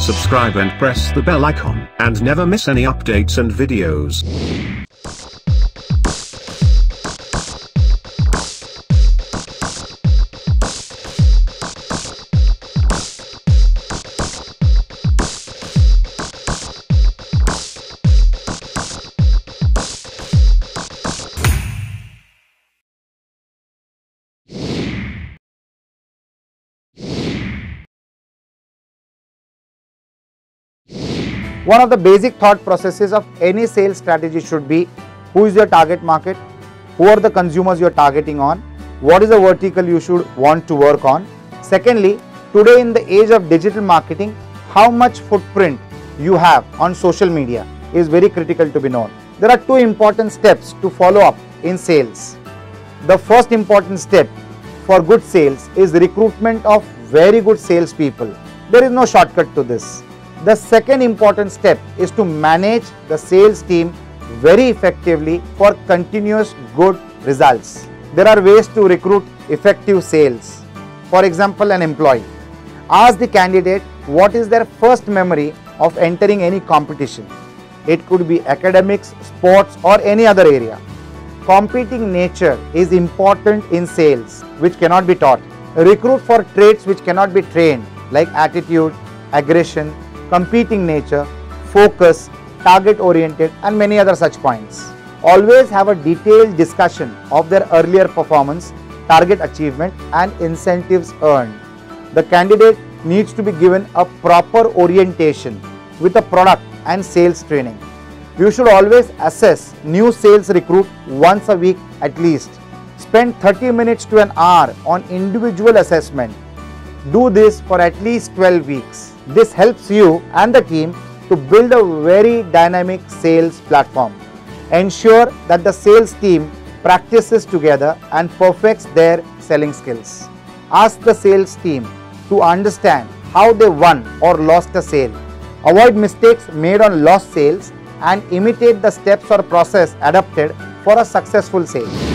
subscribe and press the bell icon, and never miss any updates and videos. One of the basic thought processes of any sales strategy should be: who is your target market, who are the consumers you are targeting on, what is the vertical you should want to work on. Secondly, today in the age of digital marketing, how much footprint you have on social media is very critical to be known. There are two important steps to follow up in sales. The first important step for good sales is recruitment of very good salespeople. There is no shortcut to this. The second important step is to manage the sales team very effectively for continuous good results. There are ways to recruit effective sales. For example, an employee. Ask the candidate what is their first memory of entering any competition. It could be academics, sports, or any other area. Competing nature is important in sales, which cannot be taught. Recruit for traits which cannot be trained, like attitude, aggression, competing nature, focus, target oriented, and many other such points. Always have a detailed discussion of their earlier performance, target achievement, and incentives earned. The candidate needs to be given a proper orientation with a product and sales training. You should always assess new sales recruit once a week at least. Spend 30 minutes to an hour on individual assessment. Do this for at least 12 weeks. This helps you and the team to build a very dynamic sales platform. Ensure that the sales team practices together and perfects their selling skills. Ask the sales team to understand how they won or lost a sale. Avoid mistakes made on lost sales and imitate the steps or process adopted for a successful sale.